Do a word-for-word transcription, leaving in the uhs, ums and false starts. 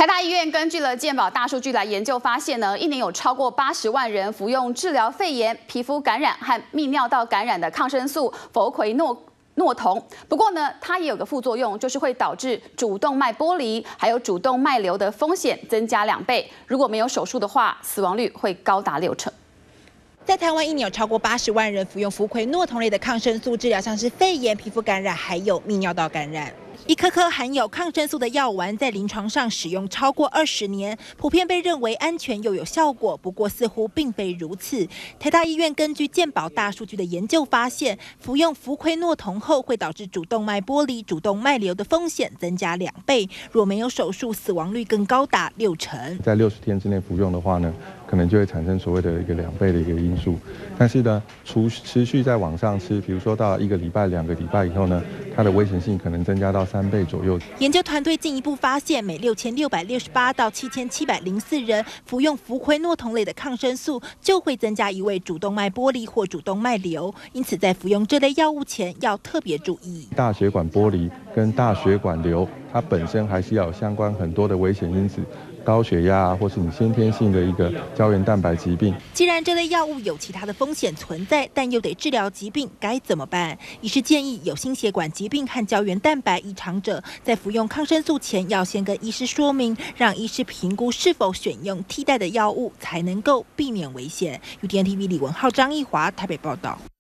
台大医院根据了健保大数据来研究，发现呢，一年有超过八十万人服用治疗肺炎、皮肤感染和泌尿道感染的抗生素氟喹诺诺酮。不过呢，它也有个副作用，就是会导致主动脉剥离还有主动脉瘤的风险增加两倍。如果没有手术的话，死亡率会高达六成。 在台湾，一年有超过八十万人服用氟喹诺酮类的抗生素治疗，像是肺炎、皮肤感染，还有泌尿道感染。一颗颗含有抗生素的药丸在临床上使用超过二十年，普遍被认为安全又有效果。不过，似乎并非如此。台大医院根据健保大数据的研究发现，服用氟喹诺酮后会导致主动脉剥离、主动脉瘤的风险增加两倍。若没有手术，死亡率更高达六成。 在六十天之内服用的话呢？ 可能就会产生所谓的一个两倍的一个因素，但是呢，除持续在往上吃，比如说到一个礼拜、两个礼拜以后呢，它的危险性可能增加到三倍左右。 研究团队进一步发现，每六千六百六十八到七千七百零四人服用氟喹诺酮类的抗生素，就会增加一位主动脉剥离或主动脉瘤。因此，在服用这类药物前要特别注意。 大血管剥离跟大血管瘤，它本身还是要有相关很多的危险因子。 高血压啊，或是你先天性的一个胶原蛋白疾病。 既然这类药物有其他的风险存在，但又得治疗疾病，该怎么办？医师建议有心血管疾病和胶原蛋白异常者，在服用抗生素前要先跟医师说明，让医师评估是否选用替代的药物，才能够避免危险。U T N T V 李文浩、张义华台北报道。